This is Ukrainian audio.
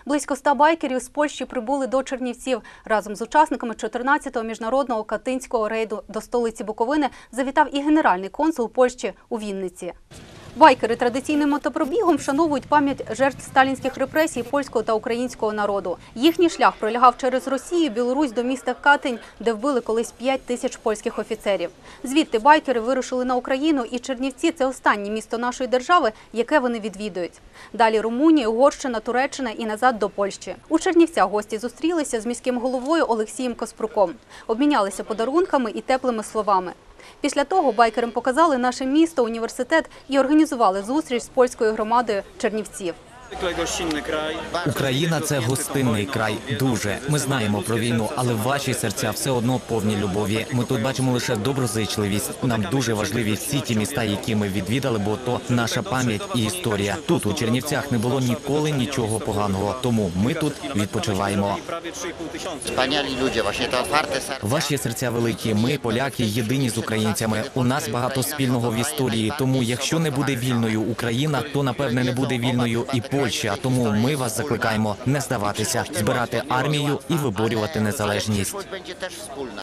Близько 100 байкерів з Польщі прибули до Чернівців. Разом з учасниками 14-го міжнародного катинського рейду до столиці Буковини завітав і генеральний консул Польщі у Вінниці. Байкери традиційним мотопробігом вшановують пам'ять жертв сталінських репресій польського та українського народу. Їхній шлях пролягав через Росію і Білорусь до міста Катинь, де вбили колись 5 тисяч польських офіцерів. Звідти байкери вирушили на Україну, і Чернівці – це останнє місто нашої держави, яке вони відвідують. Далі Румунія, Угорщина, Туреччина і назад до Польщі. У Чернівцях гості зустрілися з міським головою Олексієм Каспруком. Обмінялися подарунками і теплими словами. Після того байкерам показали наше місто, університет і організували зустріч з польською громадою Чернівців. Україна – це гостинний край. Дуже. Ми знаємо про війну, але ваші серця все одно повні любові. Ми тут бачимо лише доброзичливість. Нам дуже важливі всі ті міста, які ми відвідали, бо то наша пам'ять і історія. Тут, у Чернівцях, не було ніколи нічого поганого. Тому ми тут відпочиваємо. Ваші серця великі. Ми, поляки, єдині з українцями. У нас багато спільного в історії. Тому, якщо не буде вільною Україна, то, напевне, не буде вільною і Польща. Тому ми вас закликаємо не здаватися, збирати армію і виборювати незалежність.